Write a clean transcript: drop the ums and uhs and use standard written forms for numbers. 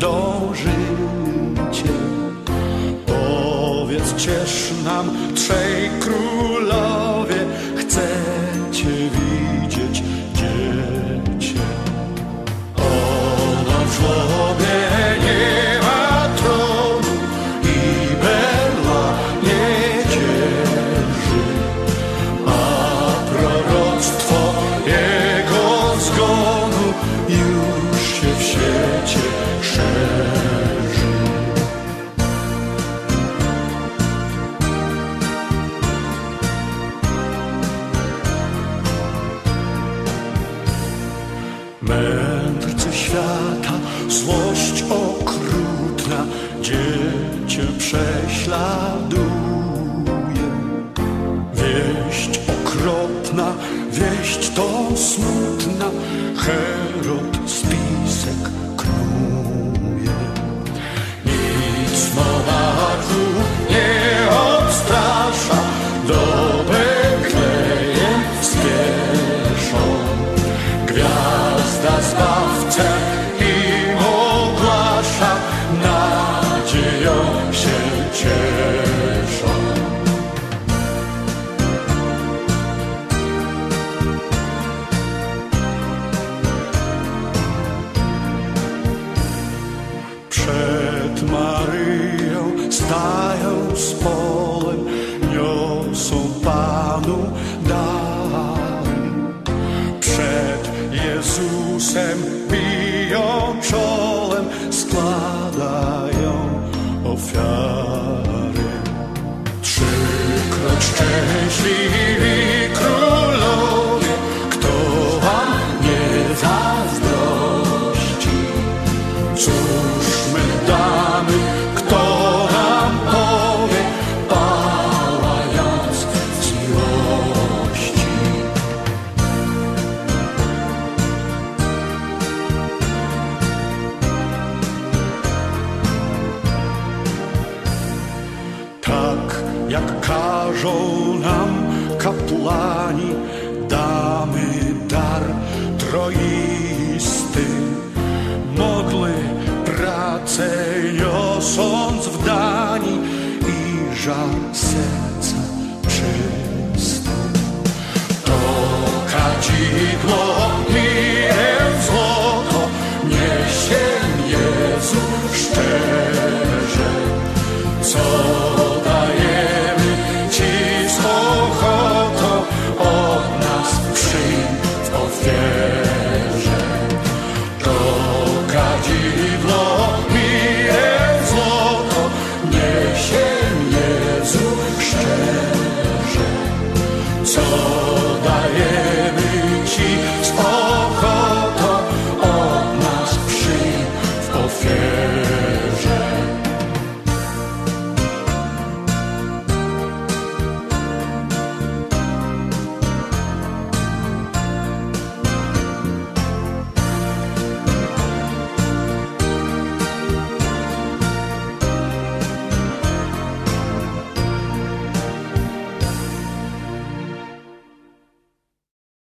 dążycie. Powiedzcież nam, trzej królowie, chcecie widzieć dziecię. Ona w żłobie nie ma tronu i berła nie dzierży, a proroctwo jego zgonu już się w świecie szerzy. Mędrcy świata, złość okrutna dziecię prześladuje. Wieść okropna, wieść to smutna, Herod spisek knuje. Nic monarchów nie odstrasza, do Betlejem spieszą. Gwiazda Zbawcę im ogłasza, nadzieją się cieszą. Przed Maryją stają z polem, niosą Panu dary. Przed Jezusem biją czołem, składają ofiary. Trzykroć szczęśliwi królowie, kto wam nie zazdrości? Cóż my damy, kto nam powie, pałając z miłości? Tak jak każą nam kapłani, damy dar troisty. Modły pracę niosąc w dani i żal serca czysty. To kadzidło mirę złoto niesie Jezu szczerze. Co dajemy Ci z ochotą, od nas przyjm w ofierze. To kadzidło mirę złoto niesie Jezu szczerze. Co